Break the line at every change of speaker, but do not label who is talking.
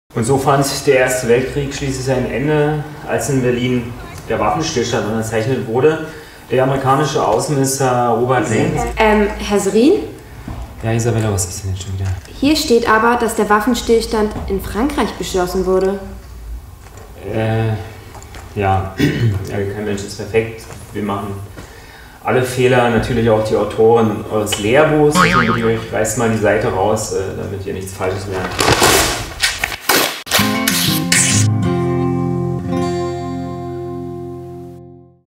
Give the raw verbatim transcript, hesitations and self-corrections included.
Und so fand der Erste Weltkrieg schließlich sein Ende, als in Berlin der Waffenstillstand unterzeichnet wurde. Der amerikanische Außenminister Robert Lenz.
Ähm, Herr Serin?
Ja, Isabella, was ist denn jetzt schon wieder?
Hier steht aber, dass der Waffenstillstand in Frankreich beschlossen wurde.
Äh, ja, kein Mensch ist perfekt. Wir machen alle Fehler, natürlich auch die Autoren eures Lehrbuchs. Ich reiß mal die Seite raus, damit ihr nichts Falsches merkt.